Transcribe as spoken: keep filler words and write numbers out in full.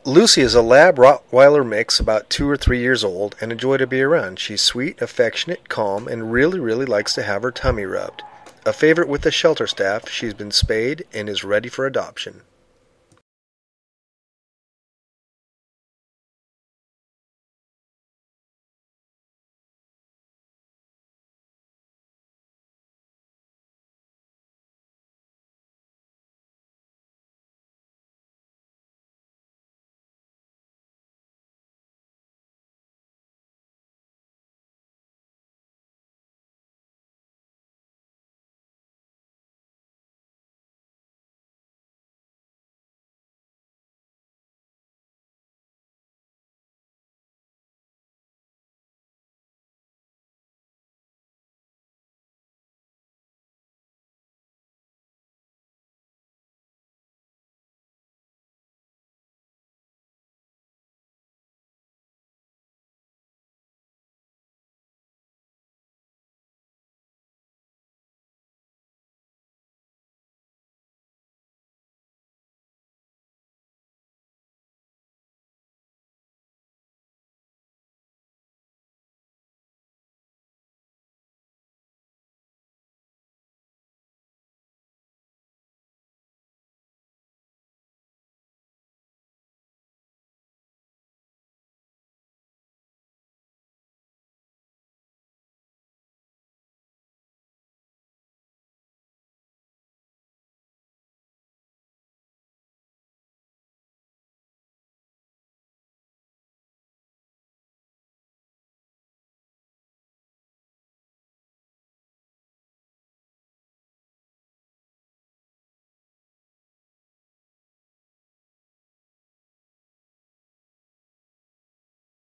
Lucy is a Lab Rottweiler mix about two or three years old and a joy to be around. She's sweet, affectionate, calm, and really, really likes to have her tummy rubbed. A favorite with the shelter staff, she's been spayed and is ready for adoption.